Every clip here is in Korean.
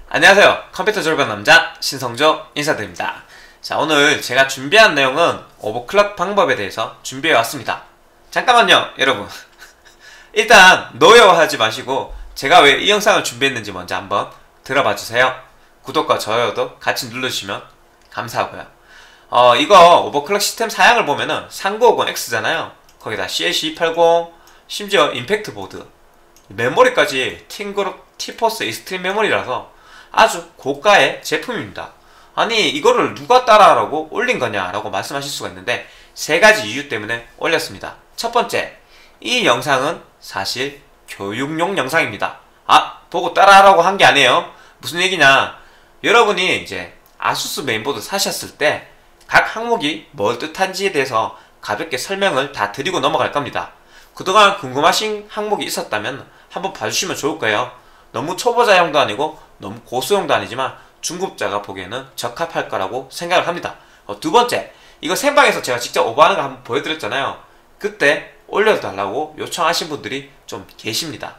안녕하세요. 컴퓨터 졸업한 남자 신성조 인사드립니다. 자, 오늘 제가 준비한 내용은 오버클럭 방법에 대해서 준비해 왔습니다. 잠깐만요 여러분. 일단 노여워하지 마시고 제가 왜 이 영상을 준비했는지 먼저 한번 들어봐 주세요. 구독과 좋아요도 같이 눌러주시면 감사하고요. 이거 오버클럭 시스템 사양을 보면은 3950X잖아요 거기다 CL1280 심지어 임팩트 보드 메모리까지 팅그룹 티포스 익스트림 메모리라서 아주 고가의 제품입니다. 아니 이거를 누가 따라하라고 올린 거냐 라고 말씀하실 수가 있는데 세 가지 이유 때문에 올렸습니다. 첫 번째, 이 영상은 사실 교육용 영상입니다. 보고 따라하라고 한 게 아니에요. 무슨 얘기냐, 여러분이 이제 아수스 메인보드 사셨을 때 각 항목이 뭘 뜻한지에 대해서 가볍게 설명을 다 드리고 넘어갈 겁니다. 그동안 궁금하신 항목이 있었다면 한번 봐주시면 좋을 거예요. 너무 초보자용도 아니고 너무 고수용도 아니지만 중급자가 보기에는 적합할 거라고 생각을 합니다. 두 번째, 이거 생방에서 제가 직접 오버하는 거 한번 보여드렸잖아요. 그때 올려달라고 요청하신 분들이 좀 계십니다.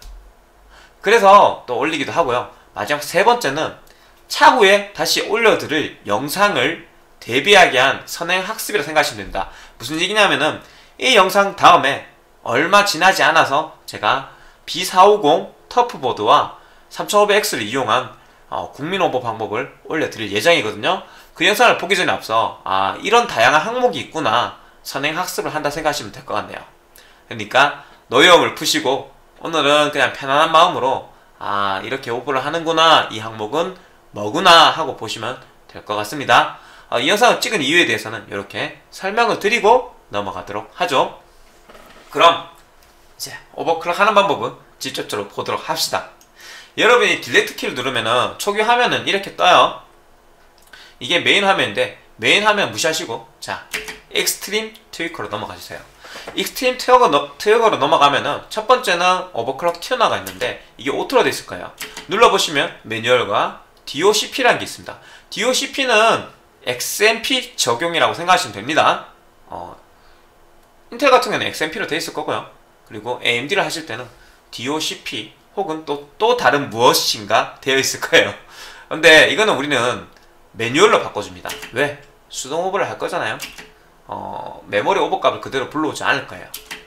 그래서 또 올리기도 하고요. 마지막 세 번째는 차후에 다시 올려드릴 영상을 대비하게 한 선행학습이라 생각하시면 됩니다. 무슨 얘기냐면은 이 영상 다음에 얼마 지나지 않아서 제가 B450 터프보드와 3500X를 이용한 국민 오버 방법을 올려드릴 예정이거든요. 그 영상을 보기 전에 앞서 이런 다양한 항목이 있구나 선행학습을 한다 생각하시면 될 것 같네요. 그러니까 노여움을 푸시고 오늘은 그냥 편안한 마음으로 이렇게 오버를 하는구나, 이 항목은 뭐구나 하고 보시면 될 것 같습니다. 이 영상을 찍은 이유에 대해서는 이렇게 설명을 드리고 넘어가도록 하죠. 그럼 이제 오버클럭 하는 방법은 직접적으로 보도록 합시다. 여러분이 딜레트 키를 누르면은 초기 화면은 이렇게 떠요. 이게 메인 화면인데 메인 화면 무시하시고 자, 익스트림 트위커로 넘어가 주세요. 익스트림 트위커로 넘어가면은 첫 번째는 오버클럭 튜너가 있는데 이게 오토로 되어 있을 거예요. 눌러보시면 매뉴얼과 DOCP라는 게 있습니다. DOCP는 XMP 적용이라고 생각하시면 됩니다. 인텔 같은 경우는 XMP로 되어 있을 거고요. 그리고 AMD를 하실 때는 DOCP 혹은 또 다른 무엇인가 되어 있을 거예요. 근데 이거는 우리는 매뉴얼로 바꿔줍니다. 왜? 수동 오버를 할 거잖아요. 메모리 오버값을 그대로 불러오지 않을 거예요.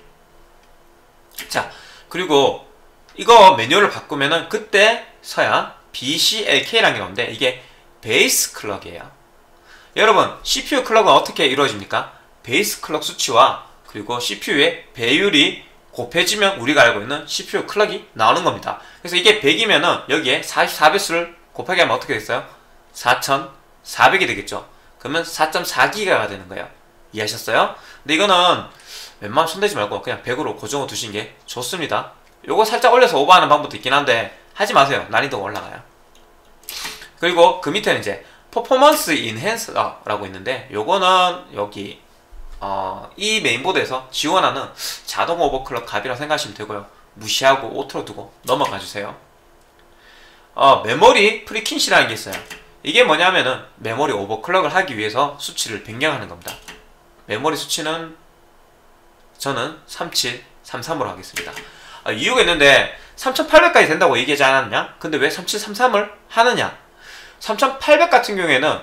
자, 그리고 이거 매뉴얼을 바꾸면은 그때서야 BCLK라는 게 나오는데 이게 베이스 클럭이에요. 여러분, CPU 클럭은 어떻게 이루어집니까? 베이스 클럭 수치와 그리고 CPU의 배율이 곱해지면 우리가 알고 있는 CPU 클럭이 나오는 겁니다. 그래서 이게 100이면은 여기에 44배수를 곱하게 하면 어떻게 됐어요? 4400이 되겠죠. 그러면 4.4기가가 되는 거예요. 이해하셨어요? 근데 이거는 웬만하면 손대지 말고 그냥 100으로 고정을 두신 게 좋습니다. 요거 살짝 올려서 오버하는 방법도 있긴 한데 하지 마세요. 난이도가 올라가요. 그리고 그 밑에는 이제 퍼포먼스 인핸서라고 있는데 요거는 여기 이 메인보드에서 지원하는 자동 오버클럭 값이라고 생각하시면 되고요. 무시하고 오토로 두고 넘어가 주세요. 메모리 프리퀸시라는 게 있어요. 이게 뭐냐면은 메모리 오버클럭을 하기 위해서 수치를 변경하는 겁니다. 메모리 수치는 저는 3733으로 하겠습니다. 이유가 있는데 3800까지 된다고 얘기하지 않았냐? 근데 왜 3733을 하느냐? 3800 같은 경우에는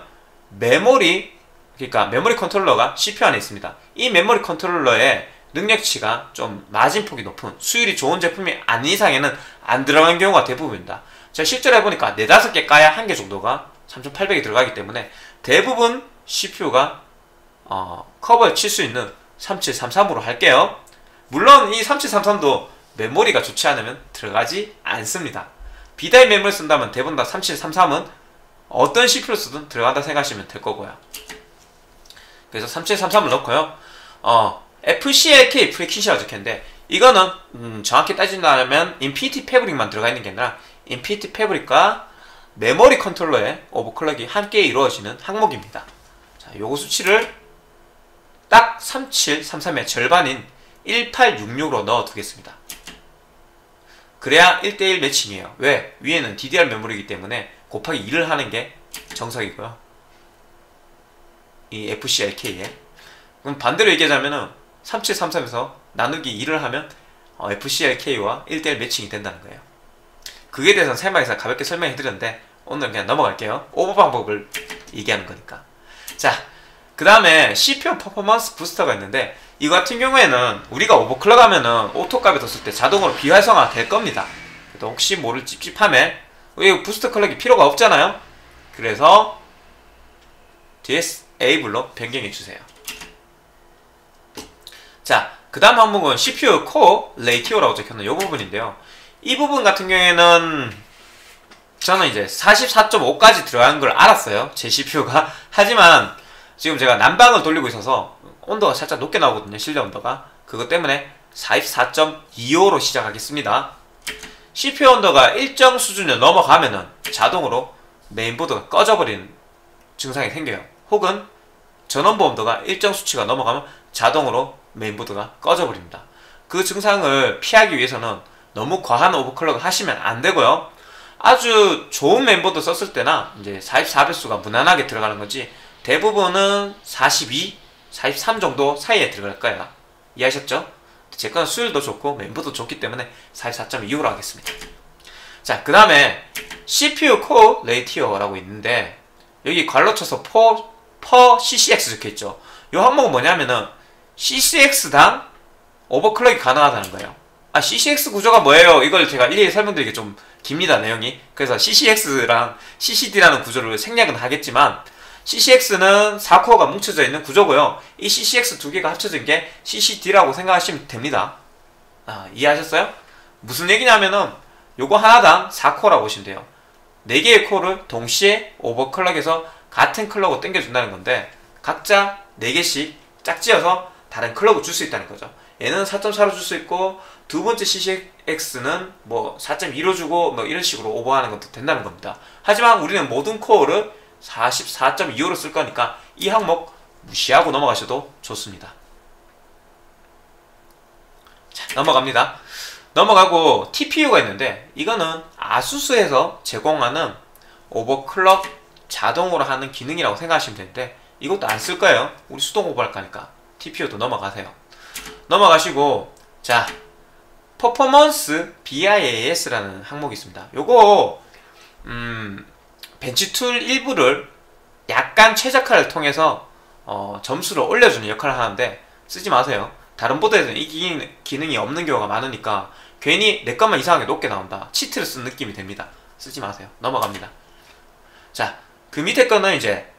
그러니까 메모리 컨트롤러가 CPU 안에 있습니다. 이 메모리 컨트롤러의 능력치가 좀 마진폭이 높은 수율이 좋은 제품이 아닌 이상에는 안 들어간 경우가 대부분입니다. 제가 실제로 해보니까 4, 5개 까야 1개 정도가 3800이 들어가기 때문에 대부분 CPU가 커버를 칠 수 있는 3733으로 할게요. 물론 이 3733도 메모리가 좋지 않으면 들어가지 않습니다. B다입 메모리 쓴다면 대부분 다 3733은 어떤 CPU를 쓰든 들어간다 생각하시면 될 거고요. 그래서 3733을 넣고요. FCLK 프리퀸시라고 적혔는데 이거는 정확히 따진다면 인피니티 패브릭만 들어가 있는 게 아니라 인피니티 패브릭과 메모리 컨트롤러의 오버클럭이 함께 이루어지는 항목입니다. 자, 요거 수치를 딱 3733의 절반인 1866으로 넣어 두겠습니다. 그래야 1대1 매칭이에요. 왜? 위에는 DDR 메모리이기 때문에 곱하기 2를 하는 게 정석이고요. 이 FCLK에. 그럼 반대로 얘기하자면은 3733에서 나누기 2를 하면 FCLK와 1대1 매칭이 된다는 거예요. 그게 대해서는 세마에서 가볍게 설명해 드렸는데 오늘 그냥 넘어갈게요. 오버 방법을 얘기하는 거니까. 자, 그 다음에 CPU 퍼포먼스 부스터가 있는데 이거 같은 경우에는 우리가 오버클럭 하면은 오토값에 뒀을 때 자동으로 비활성화 될 겁니다. 또 혹시 모를 찝찝함에 이 부스터 클럭이 필요가 없잖아요. 그래서 디스에이블로 변경해 주세요. 자, 그 다음 항목은 CPU 코어 레이티오라고 적혀있는 이 부분인데요. 이 부분 같은 경우에는 저는 이제 44.5까지 들어간 걸 알았어요, 제 CPU가. 하지만 지금 제가 난방을 돌리고 있어서 온도가 살짝 높게 나오거든요, 실내 온도가. 그것 때문에 44.25로 시작하겠습니다. CPU 온도가 일정 수준을 넘어가면은 자동으로 메인보드가 꺼져버리는 증상이 생겨요. 혹은 전원부 온도가 일정 수치가 넘어가면 자동으로 메인보드가 꺼져버립니다. 그 증상을 피하기 위해서는 너무 과한 오버클럭을 하시면 안 되고요. 아주 좋은 메인보드 썼을 때나 이제 44배수가 무난하게 들어가는 거지, 대부분은 42, 43 정도 사이에 들어갈 거예요. 이해하셨죠? 제 거는 수율도 좋고 메인보드도 좋기 때문에 44.25로 하겠습니다. 자, 그 다음에 CPU 코어 레이티오라고 있는데 여기 괄호 쳐서 per ccx 적혀있죠. 이 항목은 뭐냐면은 ccx당 오버클럭이 가능하다는 거예요. ccx 구조가 뭐예요? 이걸 제가 일일이 설명드리기 좀 깁니다, 내용이. 그래서 ccx랑 ccd라는 구조를 생략은 하겠지만 ccx는 4코어가 뭉쳐져 있는 구조고요. 이 ccx 두 개가 합쳐진 게 ccd라고 생각하시면 됩니다. 이해하셨어요? 무슨 얘기냐면은 요거 하나당 4코어라고 보시면 돼요. 4개의 코어를 동시에 오버클럭해서 같은 클럭으로 당겨준다는 건데 각자 4개씩 짝지어서 다른 클럭을 줄 수 있다는 거죠. 얘는 4.4로 줄 수 있고 두 번째 ccx는 뭐 4.2로 주고 뭐 이런 식으로 오버하는 것도 된다는 겁니다. 하지만 우리는 모든 코어를 44.25로 쓸 거니까 이 항목 무시하고 넘어가셔도 좋습니다. 자, 넘어갑니다. 넘어가고 TPU가 있는데 이거는 아수스에서 제공하는 오버클럭 자동으로 하는 기능이라고 생각하시면 되는데 이것도 안 쓸 거예요. 우리 수동 오버할 거니까 TPU도 넘어가세요. 넘어가시고, 자, 퍼포먼스 BIAS라는 항목이 있습니다. 요거 벤치툴 일부를 약간 최적화를 통해서 점수를 올려주는 역할을 하는데 쓰지 마세요. 다른 보드에서는 이 기능이 없는 경우가 많으니까 괜히 내 것만 이상하게 높게 나온다, 치트를 쓴 느낌이 됩니다. 쓰지 마세요. 넘어갑니다. 자, 그 밑에 거는 이제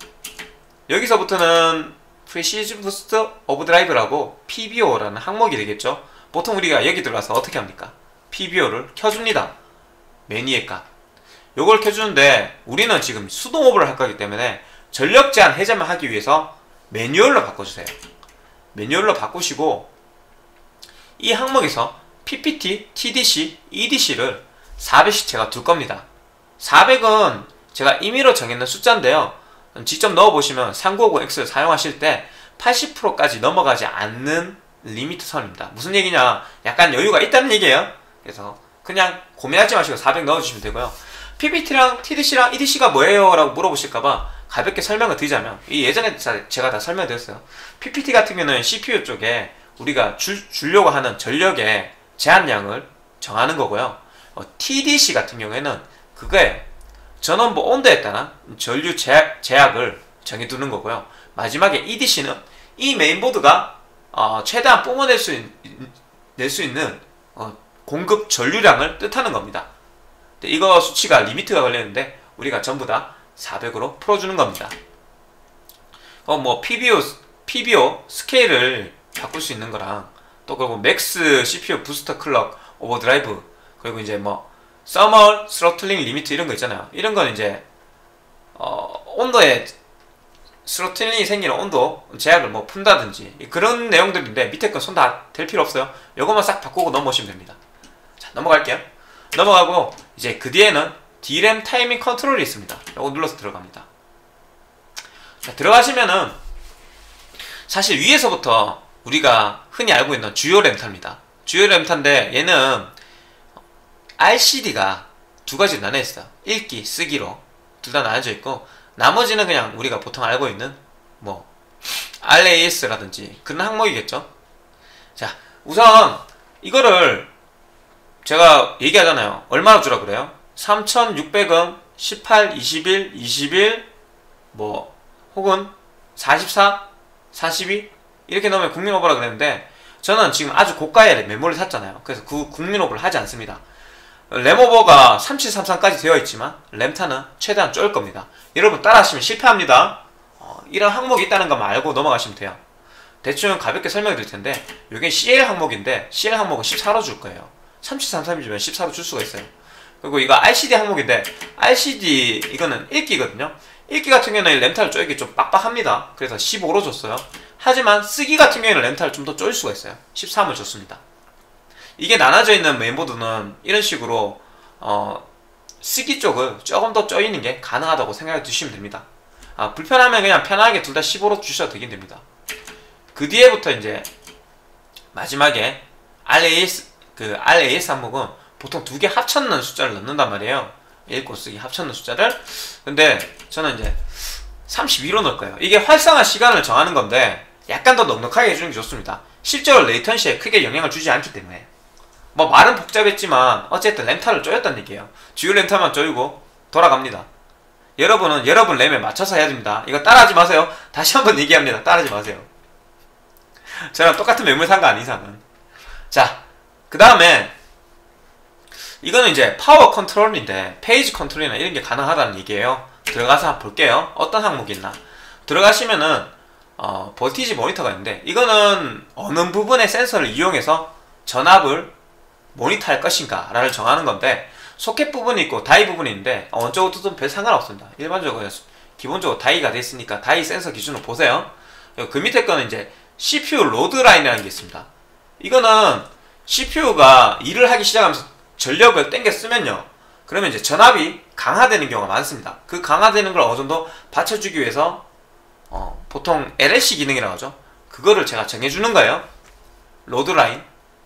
여기서부터는 Precision Boost Overdrive라고 PBO라는 항목이 되겠죠. 보통 우리가 여기 들어가서 어떻게 합니까? PBO를 켜줍니다. 메뉴의 값. 요걸 켜주는데 우리는 지금 수동 오버를 할 거기 때문에 전력 제한 해제만 하기 위해서 매뉴얼로 바꿔주세요. 매뉴얼로 바꾸시고 이 항목에서 PPT, TDC, EDC를 400씩 제가 둘 겁니다. 400은 제가 임의로 정했는 숫자인데요. 직접 넣어보시면 3950X를 사용하실 때 80%까지 넘어가지 않는 리미트 선입니다. 무슨 얘기냐? 약간 여유가 있다는 얘기예요. 그래서 그냥 고민하지 마시고 400 넣어주시면 되고요. PPT랑 TDC랑 EDC가 뭐예요? 라고 물어보실까봐 가볍게 설명을 드리자면, 이 예전에 제가 다 설명드렸어요. PPT 같은 경우는 CPU 쪽에 우리가 주려고 하는 전력의 제한량을 정하는 거고요. TDC 같은 경우에는 그거에 전원부 온도에 따른 전류 제약을 정해두는 거고요. 마지막에 EDC는 이 메인보드가 최대한 뿜어낼 수 있는 공급 전류량을 뜻하는 겁니다. 이거 수치가 리미트가 걸리는데 우리가 전부 다 400으로 풀어주는 겁니다. 뭐 PBO 스케일을 바꿀 수 있는 거랑 또 그리고 맥스 CPU 부스터 클럭 오버드라이브, 그리고 이제 뭐 서멀 스로틀링 리미트 이런 거 있잖아요. 이런 건 이제 온도에 스로틀링이 생기는 온도 제약을 뭐 푼다든지 그런 내용들인데 밑에 건 손 다 댈 필요 없어요. 요것만 싹 바꾸고 넘어오시면 됩니다. 자, 넘어갈게요. 넘어가고 이제 그 뒤에는 DRAM 타이밍 컨트롤이 있습니다. 요거 눌러서 들어갑니다. 자, 들어가시면은 사실 위에서부터 우리가 흔히 알고 있는 주요 램타입니다. 주요 램타인데 얘는 RCD가 두 가지 나뉘어 있어요. 읽기, 쓰기로 둘 다 나눠져 있고 나머지는 그냥 우리가 보통 알고 있는 뭐 RAS라든지 그런 항목이겠죠. 자, 우선 이거를 제가 얘기하잖아요. 얼마나 주라 그래요? 3600은 18, 21, 21 뭐 혹은 44, 42 이렇게 넣으면 국민 오버라 그랬는데 저는 지금 아주 고가의 메모를 샀잖아요. 그래서 그 국민 오버를 하지 않습니다. 램 오버가 3733까지 되어 있지만 램타는 최대한 쫄 겁니다. 여러분 따라하시면 실패합니다. 이런 항목이 있다는 것만 알고 넘어가시면 돼요. 대충 가볍게 설명해 드릴 텐데 이게 CL 항목인데 CL 항목은 14로 줄 거예요. 3733이면 14로 줄 수가 있어요. 그리고 이거 RCD 항목인데 RCD 이거는 읽기거든요. 읽기 같은 경우는 램타를 쪼이기 좀 빡빡합니다. 그래서 15로 줬어요. 하지만 쓰기 같은 경우에는 램타를 좀 더 쪼일 수가 있어요. 13을 줬습니다. 이게 나눠져 있는 메인보드는 이런 식으로 쓰기 쪽을 조금 더 쪼이는 게 가능하다고 생각해 주시면 됩니다. 불편하면 그냥 편하게 둘 다 15로 주셔도 되긴 됩니다. 그 뒤에부터 이제 마지막에 RAS 항목은 보통 두 개 합쳤는 숫자를 넣는단 말이에요. 읽고 쓰기 합쳤는 숫자를. 근데 저는 이제 32로 넣을 거예요. 이게 활성화 시간을 정하는 건데 약간 더 넉넉하게 해주는 게 좋습니다. 실제로 레이턴시에 크게 영향을 주지 않기 때문에. 뭐 말은 복잡했지만 어쨌든 램타를 쪼였단 얘기예요. 주요 램타만 쪼이고 돌아갑니다. 여러분은 여러분 램에 맞춰서 해야 됩니다. 이거 따라하지 마세요. 다시 한번 얘기합니다. 따라하지 마세요. 저랑 똑같은 매물 산 거 아닌 이상은. 자, 그 다음에 이거는 이제 파워 컨트롤인데 페이지 컨트롤이나 이런 게 가능하다는 얘기예요. 들어가서 한번 볼게요. 어떤 항목이 있나. 들어가시면은 볼티지 모니터가 있는데 이거는 어느 부분의 센서를 이용해서 전압을 모니터할 것인가 라를 정하는 건데 소켓 부분이 있고 다이 부분이 있는데 원적으로도 별 상관없습니다. 일반적으로 기본적으로 다이가 돼 있으니까 다이 센서 기준으로 보세요. 그 밑에 거는 이제 CPU 로드 라인이라는 게 있습니다. 이거는 CPU가 일을 하기 시작하면서 전력을 땡겨 쓰면요, 그러면 이제 전압이 강화되는 경우가 많습니다. 그 강화되는 걸 어느 정도 받쳐주기 위해서 보통 LLC 기능이라고 하죠. 그거를 제가 정해주는 거예요. 로드 라인.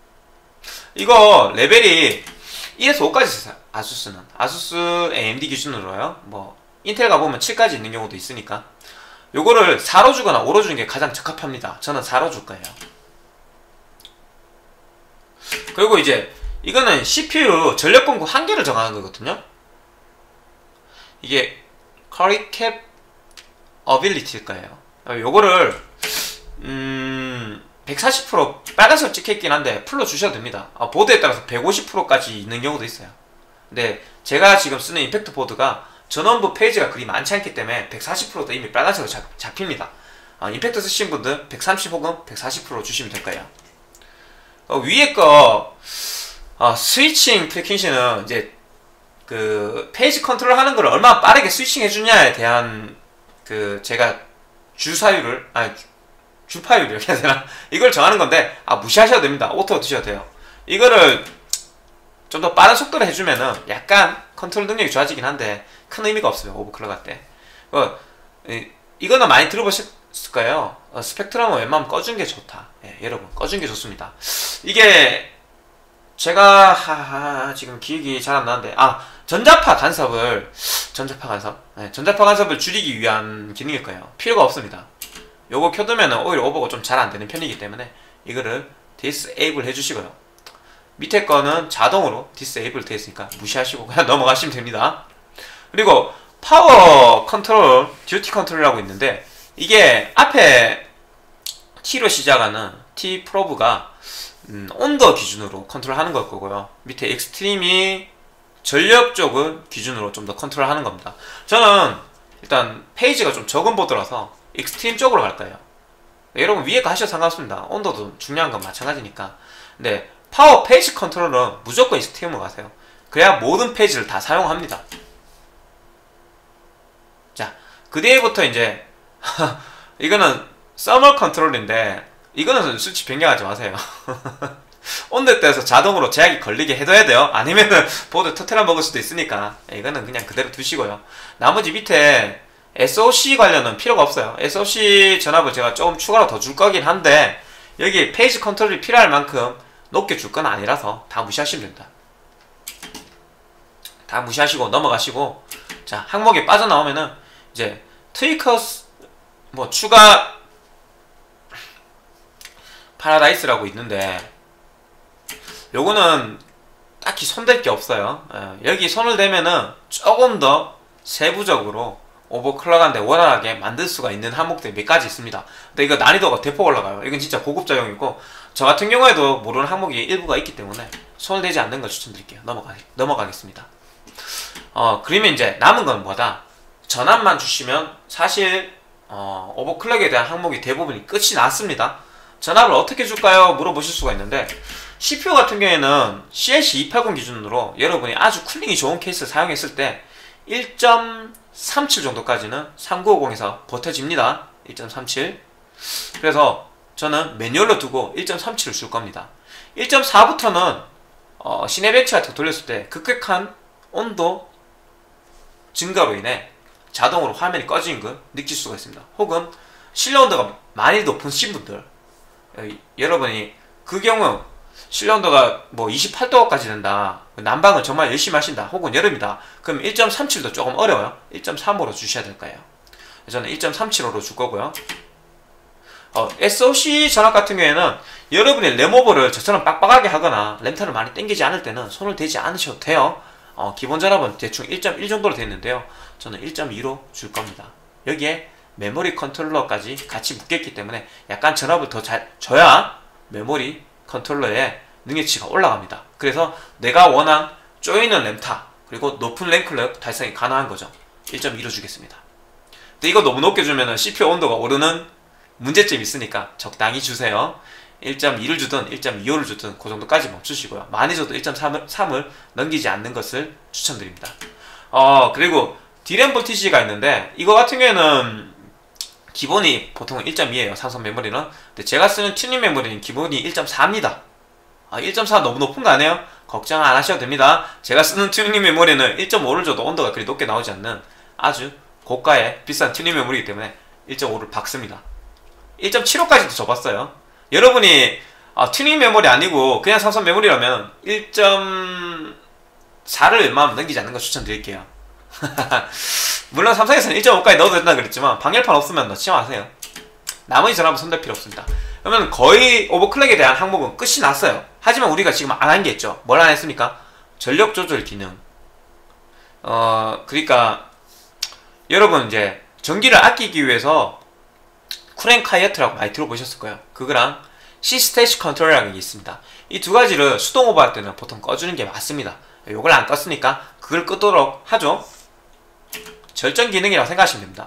이거 레벨이 1에서 5까지 있어요. 아수스 AMD 기준으로요. 뭐 인텔 가보면 7까지 있는 경우도 있으니까 요거를 4로 주거나 5로 주는 게 가장 적합합니다. 저는 4로 줄 거예요. 그리고 이제 이거는 CPU 전력 공급 한계를 정하는 거거든요. 이게 Current Cap Ability일 거예요. 요거를 140% 빨간색 찍혀있긴 한데 풀로 주셔도 됩니다. 보드에 따라서 150%까지 있는 경우도 있어요. 근데 제가 지금 쓰는 임팩트 보드가 전원부 페이지가 그리 많지 않기 때문에 140%도 이미 빨간색으로 잡힙니다. 임팩트 쓰신 분들 130 혹은 140% 주시면 될 거예요. 위에 거 스위칭 프리퀀시는 이제 그 페이지 컨트롤 하는 걸 얼마나 빠르게 스위칭 해주냐에 대한 그 제가 주파율 이렇게 해야 되나? 이걸 정하는 건데 무시하셔도 됩니다. 오토 드셔도 돼요. 이거를 좀 더 빠른 속도로 해주면은 약간 컨트롤 능력이 좋아지긴 한데 큰 의미가 없어요. 오버클럭 할 때. 이거는 많이 들어보셨을 거예요. 스펙트럼은 웬만하면 꺼준 게 좋다. 여러분 꺼준 게 좋습니다. 이게 제가 지금 기억이 잘 안 나는데 전자파 간섭을 줄이기 위한 기능일 거예요. 필요가 없습니다. 요거 켜두면 오히려 오버가 좀 잘 안 되는 편이기 때문에 이거를 disable 해주시고요. 밑에 거는 자동으로 disable 되어 있으니까 무시하시고 그냥 넘어가시면 됩니다. 그리고 파워 컨트롤, 듀티 컨트롤이라고 있는데 이게 앞에 T로 시작하는 T 프로브가 온도 기준으로 컨트롤하는 걸 거고요. 밑에 익스트림이 전력 쪽을 기준으로 좀 더 컨트롤하는 겁니다. 저는 일단 페이지가 좀 적은 보드라서 익스트림 쪽으로 갈 거예요. 여러분 위에 거 하셔도 상관없습니다. 온도도 중요한 건 마찬가지니까. 근데 파워 페이지 컨트롤은 무조건 익스트림으로 가세요. 그래야 모든 페이지를 다 사용합니다. 자, 그 뒤에부터 이제 이거는 서멀 컨트롤인데 이거는 수치 변경하지 마세요. 온도에 따라서 자동으로 제약이 걸리게 해둬야 돼요. 아니면은 보드 터트려 먹을 수도 있으니까 이거는 그냥 그대로 두시고요. 나머지 밑에 SOC 관련은 필요가 없어요. SOC 전압을 제가 조금 추가로 더 줄 거긴 한데 여기 페이지 컨트롤이 필요할 만큼 높게 줄 건 아니라서 다 무시하시면 됩니다. 다 무시하시고 넘어가시고, 자, 항목에 빠져나오면은 이제 트위커스 뭐 추가 파라다이스라고 있는데 요거는 딱히 손댈 게 없어요. 여기 손을 대면은 조금 더 세부적으로 오버클럭한데 원활하게 만들 수가 있는 항목들이 몇 가지 있습니다. 근데 이거 난이도가 대폭 올라가요. 이건 진짜 고급자용이고, 저 같은 경우에도 모르는 항목이 일부가 있기 때문에 손을 대지 않는 걸 추천드릴게요. 넘어가겠습니다. 그러면 이제 남은 건 뭐다? 전압만 주시면 사실 오버클럭에 대한 항목이 대부분이 끝이 났습니다. 전압을 어떻게 줄까요? 물어보실 수가 있는데, CPU 같은 경우에는 CLC280 기준으로 여러분이 아주 쿨링이 좋은 케이스를 사용했을 때 1.37 정도까지는 3950에서 버텨집니다. 1.37. 그래서 저는 매뉴얼로 두고 1.37을 줄 겁니다. 1.4부터는 시네벤치 같은 거 돌렸을 때 급격한 온도 증가로 인해 자동으로 화면이 꺼지는 걸 느낄 수가 있습니다. 혹은 실내 온도가 많이 높으신 분들, 여러분이 그 경우 실내 온도가 뭐 28도까지 된다, 난방을 정말 열심히 하신다, 혹은 여름이다, 그럼 1.37도 조금 어려워요. 1.35로 주셔야 될 거예요. 저는 1.37호로 줄 거고요. SoC 전압 같은 경우에는 여러분이 램오버를 저처럼 빡빡하게 하거나 램타를 많이 당기지 않을 때는 손을 대지 않으셔도 돼요. 기본 전압은 대충 1.1 정도로 되어 있는데요, 저는 1.2로 줄 겁니다. 여기에 메모리 컨트롤러까지 같이 묶였기 때문에 약간 전압을 더 잘 줘야 메모리 컨트롤러의 능력치가 올라갑니다. 그래서 내가 원한 조이는 램타 그리고 높은 램클럭 달성이 가능한 거죠. 1.2로 주겠습니다. 근데 이거 너무 높게 주면 CPU 온도가 오르는 문제점이 있으니까 적당히 주세요. 1.2를 주든 1.25를 주든 그 정도까지 멈추시고요. 많이 줘도 1.3을 넘기지 않는 것을 추천드립니다. 그리고 D램 볼티지가 있는데, 이거 같은 경우에는 기본이 보통 1.2에요 삼성 메모리는. 근데 제가 쓰는 튜닝 메모리는 기본이 1.4입니다 1.4 너무 높은 거 아니에요? 걱정 안 하셔도 됩니다. 제가 쓰는 튜닝 메모리는 1.5를 줘도 온도가 그리 높게 나오지 않는 아주 고가의 비싼 튜닝 메모리이기 때문에 1.5를 박습니다. 1.75까지도 줘봤어요. 여러분이 튜닝 메모리 아니고 그냥 삼성 메모리라면 1.4를 웬만하면 넘기지 않는 거 추천드릴게요. 물론 삼성에서는 1.5까지 넣어도 된다 그랬지만 방열판 없으면 넣지 마세요. 나머지 전압은 손댈 필요 없습니다. 그러면 거의 오버클럭에 대한 항목은 끝이 났어요. 하지만 우리가 지금 안 한 게 있죠. 뭘 안 했습니까? 전력 조절 기능. 그러니까 여러분 이제 전기를 아끼기 위해서 쿠랭카이어트라고 많이 들어보셨을 거예요. 그거랑 시스테이시 컨트롤이라는 게 있습니다. 이 두 가지를 수동 오버할 때는 보통 꺼주는 게 맞습니다. 이걸 안 껐으니까 그걸 끄도록 하죠. 절전 기능이라고 생각하시면 됩니다.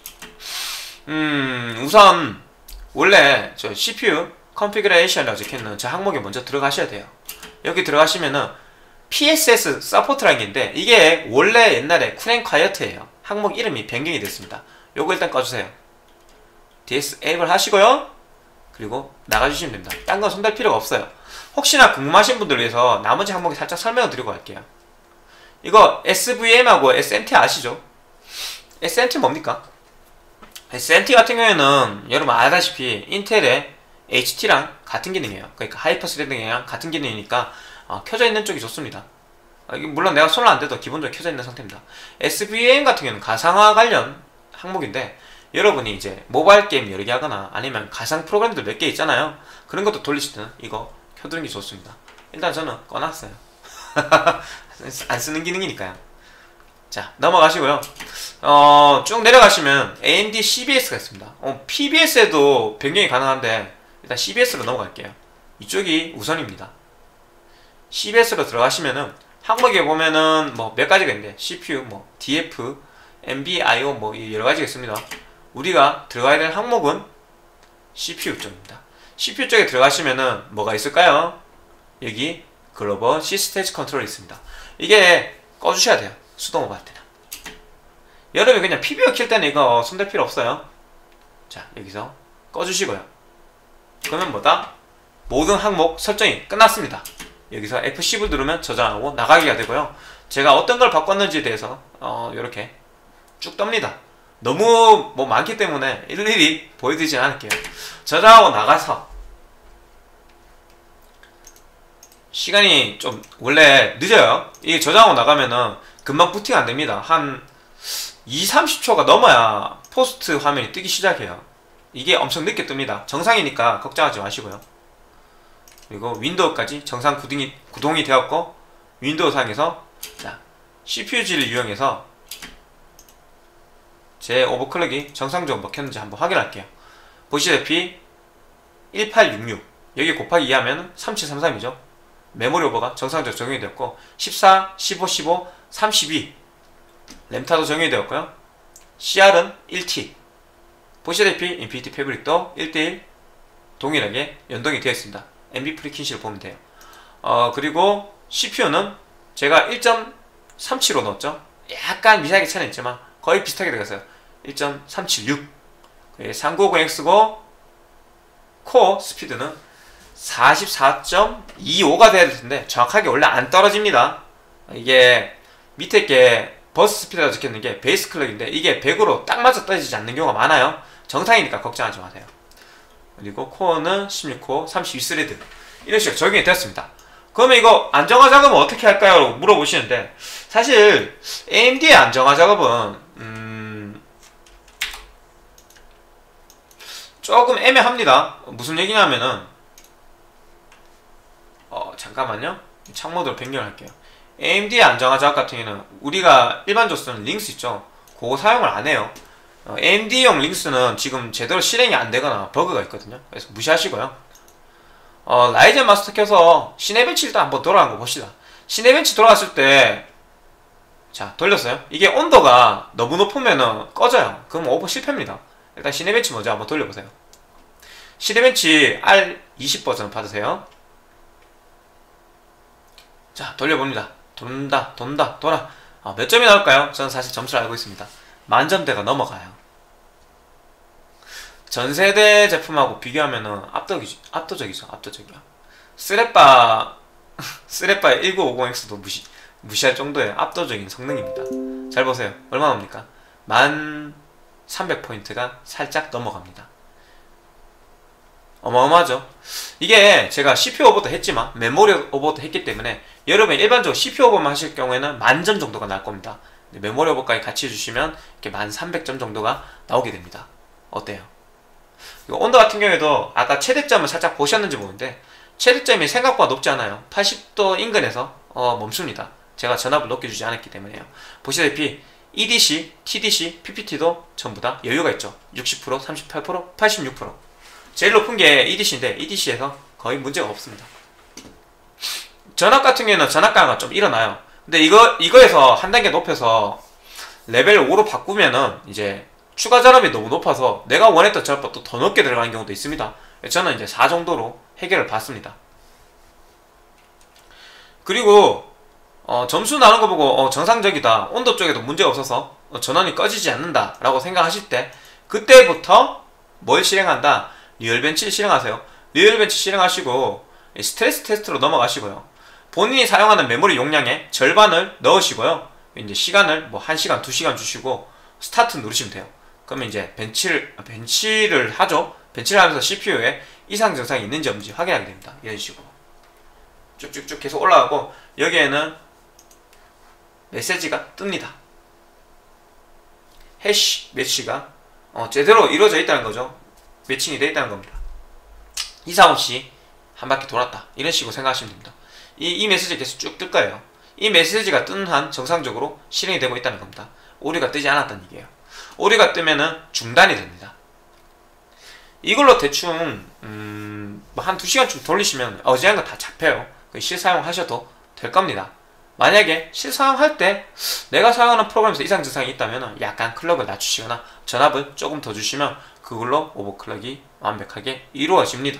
우선 원래 저 CPU 컨피그레이션이라고 적혀있는 저 항목에 먼저 들어가셔야 돼요. 여기 들어가시면은 PSS 서포트라는 게 있는데, 이게 원래 옛날에 쿠랭카이어트예요. 항목 이름이 변경이 됐습니다. 요거 일단 꺼주세요. 디스에이블 하시고요. 그리고 나가주시면 됩니다. 딴 건 손댈 필요가 없어요. 혹시나 궁금하신 분들 위해서 나머지 항목에 살짝 설명을 드리고 갈게요. 이거 SVM하고 SNT 아시죠? SNT 뭡니까? SNT 같은 경우에는 여러분 알다시피 인텔의 HT랑 같은 기능이에요. 그러니까 하이퍼스레딩이랑 같은 기능이니까 켜져 있는 쪽이 좋습니다. 물론 내가 손을 안 대도 기본적으로 켜져 있는 상태입니다. SVM 같은 경우는 가상화 관련 항목인데, 여러분이 이제 모바일 게임 여러 개 하거나 아니면 가상 프로그램들 몇 개 있잖아요. 그런 것도 돌리실 때는 이거 켜두는 게 좋습니다. 일단 저는 꺼놨어요. 안 쓰는 기능이니까요. 자, 넘어가시고요. 쭉 내려가시면 AMD CBS가 있습니다. PBS에도 변경이 가능한데 일단 CBS로 넘어갈게요. 이쪽이 우선입니다. CBS로 들어가시면은 항목에 보면은 뭐 몇 가지가 있는데, CPU, 뭐 DF, NB-IO 뭐 여러 가지가 있습니다. 우리가 들어가야 될 항목은 CPU 쪽입니다. CPU 쪽에 들어가시면은 뭐가 있을까요? 여기 글로벌 시스템 컨트롤이 있습니다. 이게 꺼주셔야 돼요. 수동 오버할 때는. 여러분이 그냥 PBO 킬 때는 이거 손댈 필요 없어요. 자, 여기서 꺼주시고요. 그러면 뭐다? 모든 항목 설정이 끝났습니다. 여기서 F10을 누르면 저장하고 나가기가 되고요. 제가 어떤 걸 바꿨는지에 대해서 이렇게 쭉 떱니다. 너무 뭐 많기 때문에 일일이 보여드리진 않을게요. 저장하고 나가서 시간이 좀 원래 늦어요. 이게 저장하고 나가면은 금방 부팅 안됩니다. 한 2~30초가 넘어야 포스트 화면이 뜨기 시작해요. 이게 엄청 늦게 뜹니다. 정상이니까 걱정하지 마시고요. 그리고 윈도우까지 정상 구동이 되었고, 윈도우 상에서 자, CPUG를 이용해서 제 오버클럭이 정상적으로 먹혔는지 한번 확인할게요. 보시다시피 1866 여기 곱하기 2하면 3733이죠. 메모리 오버가 정상적으로 적용이 되었고 14, 15, 15, 32 램타도 적용이 되었고요. CR은 1T 보시다시피 인피니티 패브릭도 1대1 동일하게 연동이 되어 있습니다. MB 프리퀸시를 보면 돼요. 그리고 CPU는 제가 1.37로 넣었죠. 약간 미세하게 차이는 있지만 거의 비슷하게 들어갔어요. 1.376 390X고 코어 스피드는 44.25가 돼야 될 텐데 정확하게 원래 안 떨어집니다. 이게 밑에 게 버스 스피드가 적혀있는 게 베이스 클럭인데 이게 100으로 딱 맞아 떨어지지 않는 경우가 많아요. 정상이니까 걱정하지 마세요. 그리고 코어는 16코어 32스레드 이런 식으로 적용이 되었습니다. 그러면 이거 안정화 작업은 어떻게 할까요? 라고 물어보시는데 사실 AMD의 안정화 작업은 조금 애매합니다. 무슨 얘기냐면은 잠깐만요. 창모드로 변경을 할게요. AMD의 안정화 작업 같은 경우는 우리가 일반적으로 쓰는 링스 있죠. 그거 사용을 안 해요. AMD용 링스는 지금 제대로 실행이 안 되거나 버그가 있거든요. 그래서 무시하시고요. 라이젠 마스터 켜서 시네벤치 일단 한번 돌아간 거 봅시다. 시네벤치 돌아갔을 때 자 돌렸어요. 이게 온도가 너무 높으면은 꺼져요. 그럼 오버 실패입니다. 일단 시네벤치 먼저 한번 돌려보세요. 시네벤치 R20 버전 받으세요. 자 돌려봅니다. 돌아. 몇 점이 나올까요? 저는 사실 점수를 알고 있습니다. 만점대가 넘어가요. 전세대 제품하고 비교하면은 압도적이죠. 스레빠 1950X도 무시할 정도의 압도적인 성능입니다. 잘 보세요. 얼마 나옵니까? 1300포인트가 살짝 넘어갑니다. 어마어마하죠. 이게 제가 CPU 오버도 했지만 메모리 오버도 했기 때문에 여러분이 일반적으로 CPU 오버만 하실 경우에는 만점 정도가 나올 겁니다. 메모리 오버까지 같이 해주시면 이렇게 1300점 정도가 나오게 됩니다. 어때요? 온도 같은 경우에도 아까 최대점을 살짝 보셨는지 모르는데 최대점이 생각보다 높지 않아요. 80도 인근에서 멈춥니다. 제가 전압을 높게 주지 않았기 때문에요. 보시다시피 EDC, TDC, PPT도 전부 다 여유가 있죠. 60%, 38%, 86%. 제일 높은 게 EDC인데 EDC에서 거의 문제가 없습니다. 전압 같은 경우에는 전압 강화가 좀 일어나요. 근데 이거에서 한 단계 높여서 레벨 5로 바꾸면은 이제 추가 전압이 너무 높아서 내가 원했던 전압보다 더 높게 들어가는 경우도 있습니다. 저는 이제 4 정도로 해결을 받습니다. 그리고 점수 나오는 거 보고 정상적이다, 온도 쪽에도 문제가 없어서 전원이 꺼지지 않는다 라고 생각하실 때 그때부터 뭘 실행한다? 리얼벤치 실행하세요. 리얼벤치 실행하시고 스트레스 테스트로 넘어가시고요. 본인이 사용하는 메모리 용량의 절반을 넣으시고요. 이제 시간을 뭐 1시간, 2시간 주시고 스타트 누르시면 돼요. 그러면 이제 벤치를 하죠. 벤치를 하면서 CPU에 이상 증상이 있는지 없는지 확인하게 됩니다. 이런 식으로 쭉쭉쭉 계속 올라가고 여기에는 메시지가 뜹니다. 해시 매치가 제대로 이루어져 있다는 거죠. 매칭이 되어 있다는 겁니다. 이상 없이 한 바퀴 돌았다 이런 식으로 생각하시면 됩니다. 이 메시지가 계속 쭉 뜰 거예요. 이 메시지가 뜨는 한 정상적으로 실행이 되고 있다는 겁니다. 오류가 뜨지 않았다는 얘기예요. 오류가 뜨면은 중단이 됩니다. 이걸로 대충 뭐 한 2시간쯤 돌리시면 어지간한 거 다 잡혀요. 실사용 하셔도 될 겁니다. 만약에 실사용할 때 내가 사용하는 프로그램에서 이상 증상이 있다면 약간 클럭을 낮추시거나 전압을 조금 더 주시면 그걸로 오버클럭이 완벽하게 이루어집니다.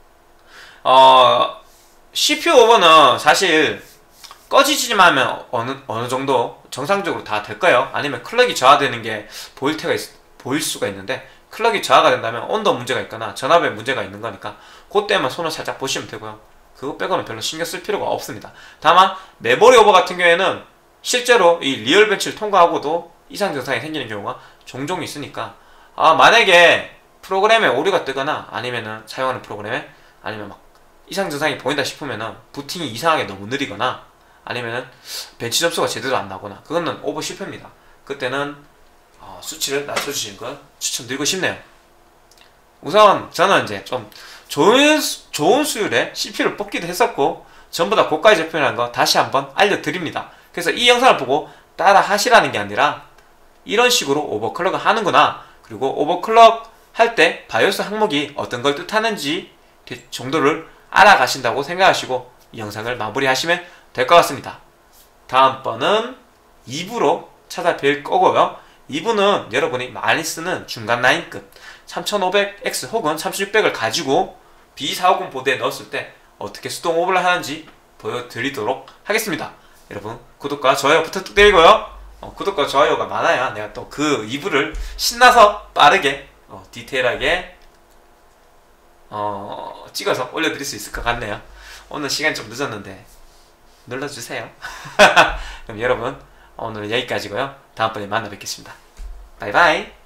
CPU 오버는 사실 꺼지지만 하면 어느 정도 정상적으로 다 될까요? 아니면 클럭이 저하되는 게 보일 수가 있는데 클럭이 저하가 된다면 온도 문제가 있거나 전압에 문제가 있는 거니까 그때만 손을 살짝 보시면 되고요. 그거 빼고는 별로 신경 쓸 필요가 없습니다. 다만 메모리 오버 같은 경우에는 실제로 이 리얼 벤치를 통과하고도 이상 증상이 생기는 경우가 종종 있으니까 만약에 프로그램에 오류가 뜨거나 아니면은 사용하는 프로그램에 아니면 막 이상 증상이 보인다 싶으면은 부팅이 이상하게 너무 느리거나 아니면은 벤치 점수가 제대로 안 나거나 그거는 오버 실패입니다. 그때는 수치를 낮춰주시는 걸 추천드리고 싶네요. 우선 저는 이제 좀 좋은 수율의 CPU를 뽑기도 했었고 전부 다 고가의 제품이라는 거 다시 한번 알려드립니다. 그래서 이 영상을 보고 따라 하시라는 게 아니라 이런 식으로 오버클럭을 하는구나, 그리고 오버클럭 할 때 바이오스 항목이 어떤 걸 뜻하는지 정도를 알아가신다고 생각하시고 이 영상을 마무리하시면 될 것 같습니다. 다음번은 2부로 찾아뵐 거고요. 2부는 여러분이 많이 쓰는 중간 라인급 3500X 혹은 3600을 가지고 B450 보드에 넣었을 때 어떻게 수동 오버를 하는지 보여드리도록 하겠습니다. 여러분 구독과 좋아요 부탁드리고요. 구독과 좋아요가 많아야 내가 또 그 2부를 신나서 빠르게 디테일하게 찍어서 올려드릴 수 있을 것 같네요. 오늘 시간이 좀 늦었는데 눌러주세요. 그럼 여러분 오늘은 여기까지고요. 다음번에 만나 뵙겠습니다. 바이바이.